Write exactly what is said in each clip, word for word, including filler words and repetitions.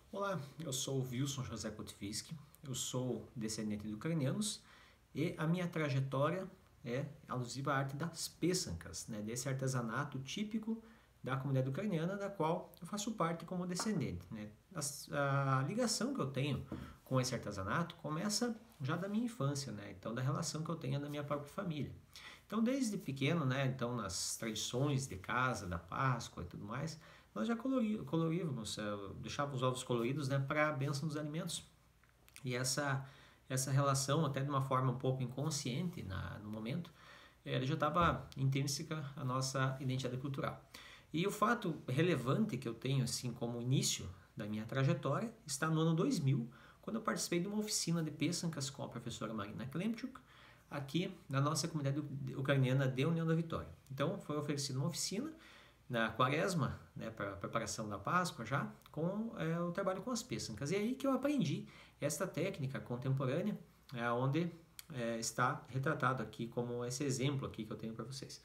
Olá, eu sou o Wilson José Kotwiski, eu sou descendente de ucranianos e a minha trajetória é alusiva à arte das peçancas, né, desse artesanato típico da comunidade ucraniana, da qual eu faço parte como descendente. Né. A, a ligação que eu tenho com esse artesanato começa já da minha infância, né, então da relação que eu tenho na minha própria família. Então desde pequeno, né, então nas tradições de casa, da Páscoa e tudo mais, nós já colori, coloríamos, deixávamos os ovos coloridos, né, para a bênção dos alimentos. E essa, essa relação, até de uma forma um pouco inconsciente na, no momento, ela já estava intrínseca à nossa identidade cultural. E o fato relevante que eu tenho assim como início da minha trajetória está no ano dois mil, quando eu participei de uma oficina de peçancas com a professora Marina Klemchuk, aqui na nossa comunidade ucraniana de União da Vitória. Então foi oferecida uma oficina na quaresma, né, para a preparação da Páscoa já, com é, o trabalho com as peçancas. E é aí que eu aprendi esta técnica contemporânea, é, onde é, está retratado aqui como esse exemplo aqui que eu tenho para vocês.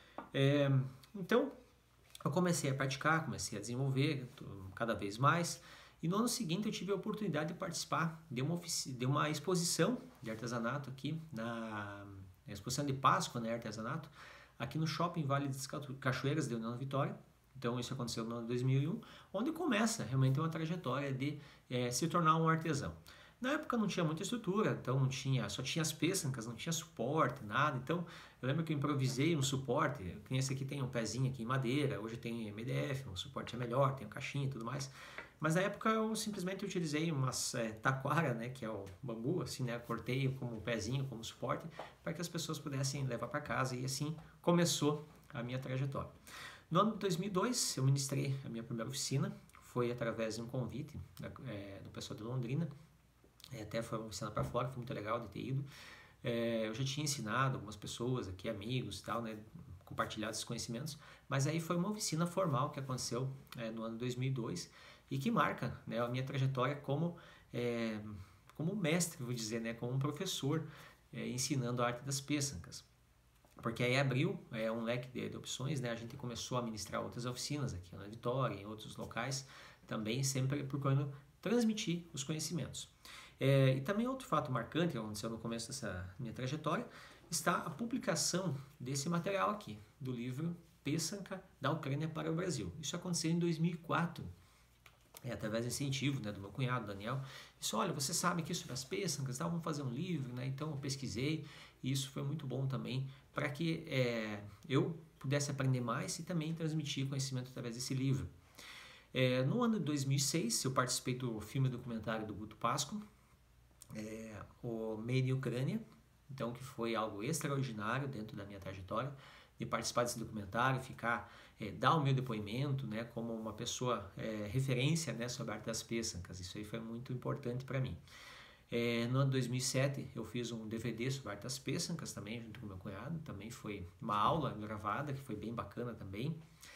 É, então, eu comecei a praticar, comecei a desenvolver cada vez mais, e no ano seguinte eu tive a oportunidade de participar de uma, de uma exposição de artesanato aqui, na, na exposição de Páscoa, né, artesanato, aqui no Shopping Vale das Cachoeiras de União da Vitória. Então isso aconteceu no ano dois mil e um, onde começa realmente uma trajetória de é, se tornar um artesão. Na época não tinha muita estrutura, então não tinha, só tinha as peçancas, não tinha suporte, nada. Então eu lembro que eu improvisei um suporte, que esse aqui tem um pezinho aqui em madeira, hoje tem M D F, o suporte é melhor, tem caixinha e tudo mais. Mas na época eu simplesmente utilizei umas é, taquara, né, que é o bambu, assim, né, cortei como pezinho, como suporte, para que as pessoas pudessem levar para casa, e assim começou a minha trajetória. No ano de dois mil e dois eu ministrei a minha primeira oficina, foi através de um convite é, do pessoal de Londrina, é, até foi uma oficina para fora, foi muito legal de ter ido. É, eu já tinha ensinado algumas pessoas aqui, amigos e tal, né, compartilhado esses conhecimentos, mas aí foi uma oficina formal que aconteceu é, no ano dois mil e dois, e que marca, né, a minha trajetória como, é, como mestre, vou dizer, né, como um professor é, ensinando a arte das peçancas. Porque aí abriu é, um leque de, de opções, né, a gente começou a ministrar outras oficinas aqui na Vitória, em outros locais, também sempre procurando transmitir os conhecimentos. É, e também outro fato marcante que aconteceu no começo dessa minha trajetória está a publicação desse material aqui, do livro Peçanca da Ucrânia para o Brasil. Isso aconteceu em dois mil e quatro. É, através do incentivo, né, do meu cunhado, Daniel, disse, olha, você sabe aqui sobre as peçancas, tá? Vamos fazer um livro, né? Então eu pesquisei, e isso foi muito bom também, para que é, eu pudesse aprender mais e também transmitir conhecimento através desse livro. É, no ano de dois mil e seis, eu participei do filme documentário do Guto Pasco, é, o Made in Ucrânia, então que foi algo extraordinário dentro da minha trajetória, de participar desse documentário, ficar, é, dar o meu depoimento, né, como uma pessoa é, referência, né, sobre a arte das peçancas. Isso aí foi muito importante para mim. É, no ano de dois mil e sete eu fiz um D V D sobre a arte das peçancas também, junto com meu cunhado, também foi uma aula gravada, que foi bem bacana também.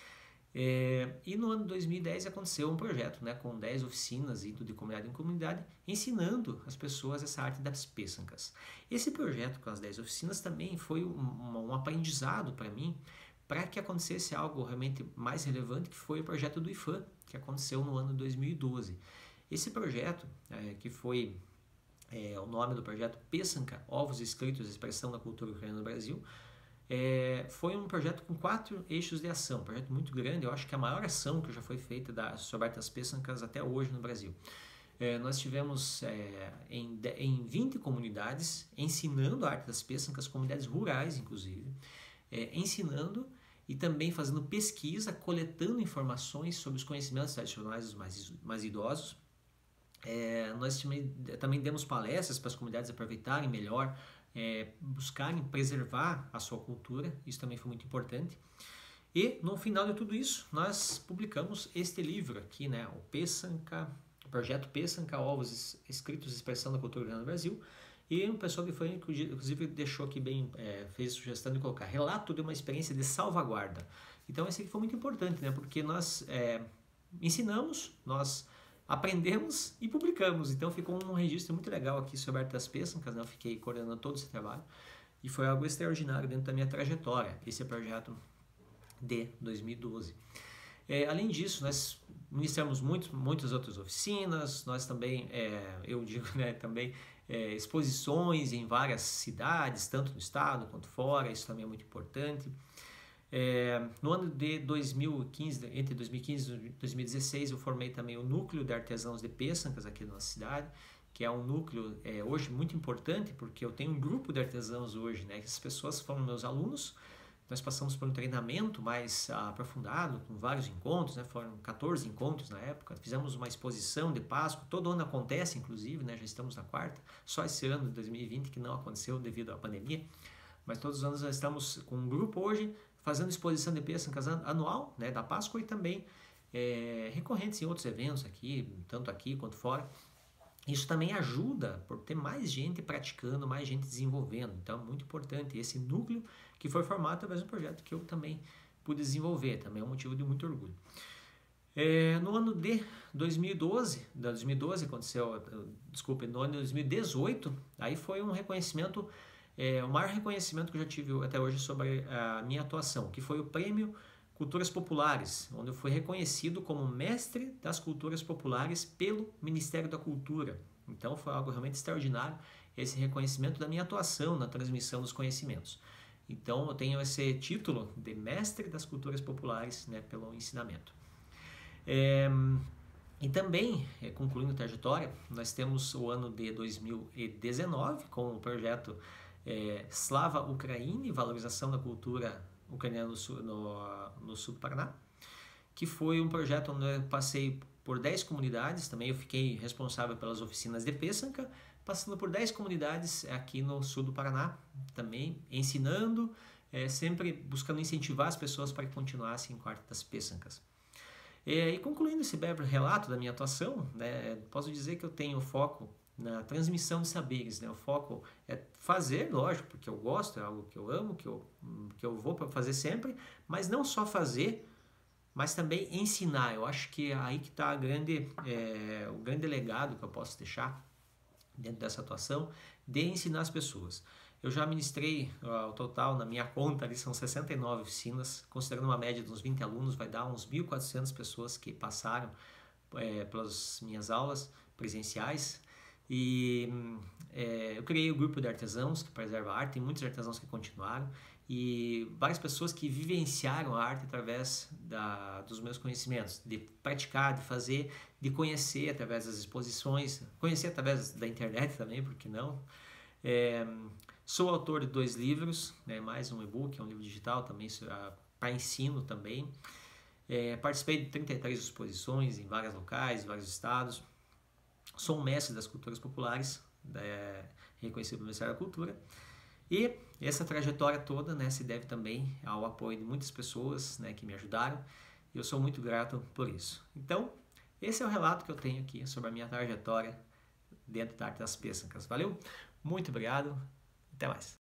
É, e no ano de dois mil e dez aconteceu um projeto, né, com dez oficinas indo de comunidade em comunidade, ensinando as pessoas essa arte das peçancas. Esse projeto com as dez oficinas também foi um, um aprendizado para mim, para que acontecesse algo realmente mais relevante, que foi o projeto do I F A M, que aconteceu no ano de dois mil e doze. Esse projeto, é, que foi é, o nome do projeto Peçanca, Ovos Escritos, Expressão da Cultura Ucraniana no Brasil, É, foi um projeto com quatro eixos de ação, um projeto muito grande, eu acho que é a maior ação que já foi feita da, sobre artes peçancas até hoje no Brasil. É, nós tivemos é, em, em vinte comunidades ensinando a arte das peçancas, comunidades rurais inclusive, é, ensinando e também fazendo pesquisa, coletando informações sobre os conhecimentos tradicionais dos mais, mais idosos. É, nós também, também demos palestras para as comunidades aproveitarem melhor, É, buscarem preservar a sua cultura, isso também foi muito importante. E no final de tudo isso, nós publicamos este livro aqui, né, o Peçanca, o projeto Peçanca, Ovos Escritos e Expressão da Cultura no Brasil. E o pessoal que foi, inclusive, deixou aqui bem, é, fez sugestão de colocar relato de uma experiência de salvaguarda. Então esse aqui foi muito importante, né, porque nós é, ensinamos, nós aprendemos e publicamos, então ficou um registro muito legal aqui sobre a arte das peçancas, né? Eu fiquei coordenando todo esse trabalho e foi algo extraordinário dentro da minha trajetória, esse projeto de dois mil e doze. É, além disso, nós ministramos muito, muitas outras oficinas, nós também, é, eu digo, né, também é, exposições em várias cidades, tanto no estado quanto fora, isso também é muito importante. É, no ano de dois mil e quinze, entre dois mil e quinze e dois mil e dezesseis, eu formei também o Núcleo de Artesãos de Pêssacas aqui na nossa cidade, que é um núcleo é, hoje muito importante, porque eu tenho um grupo de artesãos hoje, né? Essas pessoas foram meus alunos. Nós passamos por um treinamento mais aprofundado, com vários encontros, né? Foram quatorze encontros na época. Fizemos uma exposição de Páscoa, todo ano acontece, inclusive, né? Já estamos na quarta, só esse ano de dois mil e vinte que não aconteceu devido à pandemia. Mas todos os anos nós estamos com um grupo hoje, fazendo exposição de pêssacas anual, né? Da Páscoa e também é, recorrentes em outros eventos aqui, tanto aqui quanto fora. Isso também ajuda por ter mais gente praticando, mais gente desenvolvendo. Então é muito importante esse núcleo que foi formado através do projeto que eu também pude desenvolver. Também é um motivo de muito orgulho. É, no ano de dois mil e doze, dois mil e doze aconteceu, desculpe, no ano de dois mil e dezoito, aí foi um reconhecimento, é, o maior reconhecimento que eu já tive até hoje sobre a minha atuação, que foi o Prêmio Culturas Populares, onde eu fui reconhecido como mestre das culturas populares pelo Ministério da Cultura. Então foi algo realmente extraordinário esse reconhecimento da minha atuação na transmissão dos conhecimentos. Então eu tenho esse título de mestre das culturas populares, né, pelo ensinamento. É, e também, é, concluindo a trajetória, nós temos o ano de dois mil e dezenove com o projeto é, Slava Ukraini, valorização da cultura ucraniana no sul, no, no sul do Paraná, que foi um projeto onde eu passei por dez comunidades, também eu fiquei responsável pelas oficinas de Pêssanga, passando por dez comunidades aqui no sul do Paraná, também ensinando, é, sempre buscando incentivar as pessoas para que continuassem com a arte das pêssancas. É, e concluindo esse breve relato da minha atuação, né, posso dizer que eu tenho foco na transmissão de saberes, né? O foco é fazer, lógico, porque eu gosto, é algo que eu amo, que eu, que eu vou fazer sempre, mas não só fazer, mas também ensinar. Eu acho que é aí que está a grande, é, o grande legado que eu posso deixar dentro dessa atuação, de ensinar as pessoas. Eu já ministrei, o total, na minha conta, ali são sessenta e nove oficinas, considerando uma média de uns vinte alunos, vai dar uns mil e quatrocentas pessoas que passaram é, pelas minhas aulas presenciais. E é, eu criei o grupo de artesãos que preserva a arte, tem muitos artesãos que continuaram e várias pessoas que vivenciaram a arte através da, dos meus conhecimentos, de praticar, de fazer, de conhecer através das exposições, conhecer através da internet também, por que não? É, sou autor de dois livros, né, mais um e-book, é um livro digital também para ensino também. É, participei de trinta e três exposições em vários locais, em vários estados. Sou um mestre das culturas populares, é, reconhecido pelo Ministério da Cultura. E essa trajetória toda, né, se deve também ao apoio de muitas pessoas, né, que me ajudaram. E eu sou muito grato por isso. Então, esse é o relato que eu tenho aqui sobre a minha trajetória dentro da arte das pêssacas. Valeu? Muito obrigado. Até mais.